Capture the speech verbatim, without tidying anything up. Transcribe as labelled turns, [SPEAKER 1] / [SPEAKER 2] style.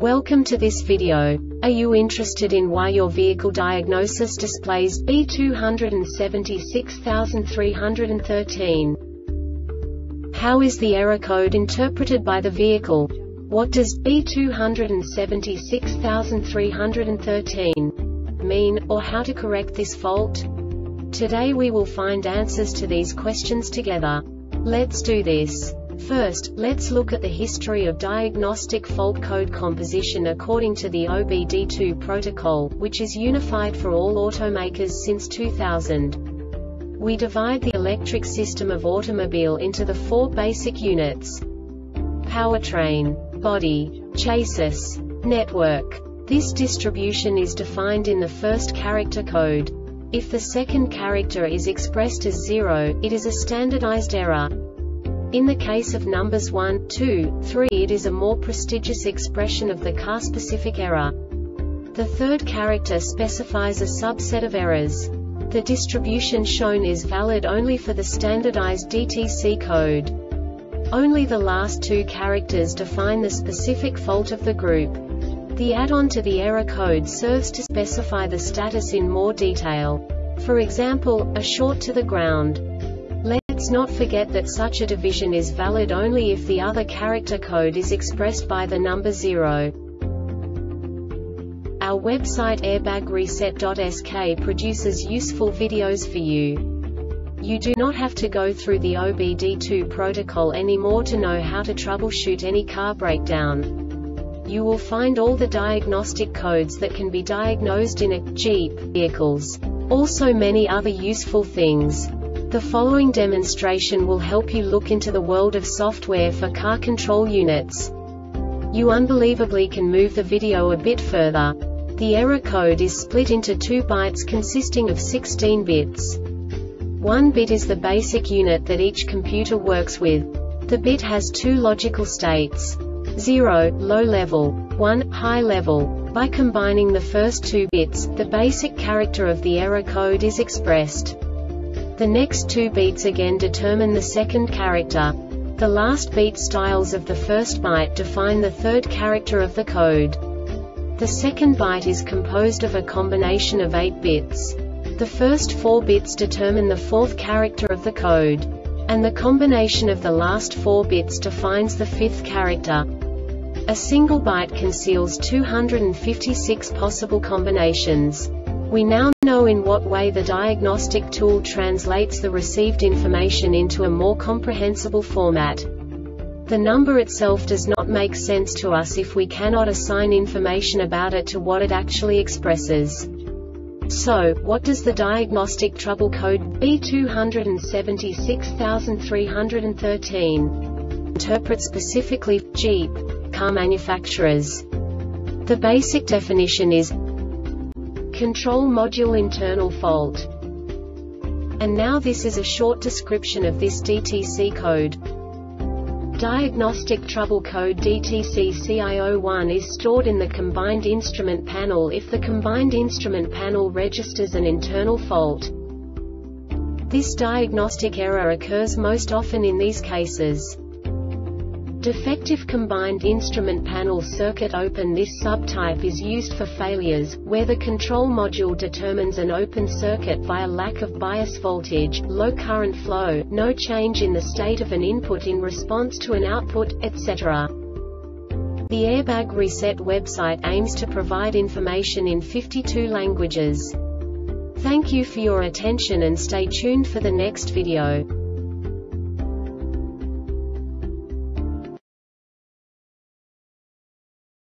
[SPEAKER 1] Welcome to this video. Are you interested in why your vehicle diagnosis displays B two seven six three one three? How is the error code interpreted by the vehicle? What does B two seven six three one three mean, or how to correct this fault? Today we will find answers to these questions together. Let's do this. First, let's look at the history of diagnostic fault code composition according to the O B D two protocol, which is unified for all automakers since two thousand. We divide the electric system of automobile into the four basic units: powertrain, body, chassis, network. This distribution is defined in the first character code. If the second character is expressed as zero, it is a standardized error. In the case of numbers one, two, three, it is a more prestigious expression of the car-specific error. The third character specifies a subset of errors. The distribution shown is valid only for the standardized D T C code. Only the last two characters define the specific fault of the group. The add-on to the error code serves to specify the status in more detail. For example, a short to the ground. Let's not forget that such a division is valid only if the other character code is expressed by the number zero. Our website airbag reset dot S K produces useful videos for you. You do not have to go through the O B D two protocol anymore to know how to troubleshoot any car breakdown. You will find all the diagnostic codes that can be diagnosed in a Jeep vehicles. Also many other useful things. The following demonstration will help you look into the world of software for car control units. You unbelievably can move the video a bit further. The error code is split into two bytes consisting of sixteen bits. One bit is the basic unit that each computer works with. The bit has two logical states: zero, low level, one, high level. By combining the first two bits, the basic character of the error code is expressed. The next two beats again determine the second character. The last beat styles of the first byte define the third character of the code. The second byte is composed of a combination of eight bits. The first four bits determine the fourth character of the code. And the combination of the last four bits defines the fifth character. A single byte conceals two hundred fifty-six possible combinations. We now know in what way the diagnostic tool translates the received information into a more comprehensible format. The number itself does not make sense to us if we cannot assign information about it to what it actually expresses. So, what does the diagnostic trouble code B two seven six three one three interpret specifically for Jeep car manufacturers? The basic definition is control module internal fault. And now this is a short description of this D T C code. Diagnostic trouble code D T C C I zero one is stored in the combined instrument panel if the combined instrument panel registers an internal fault. This diagnostic error occurs most often in these cases: defective combined instrument panel circuit open. This subtype is used for failures, where the control module determines an open circuit via lack of bias voltage, low current flow, no change in the state of an input in response to an output, et cetera. The Airbag Reset website aims to provide information in fifty-two languages. Thank you for your attention and stay tuned for the next video.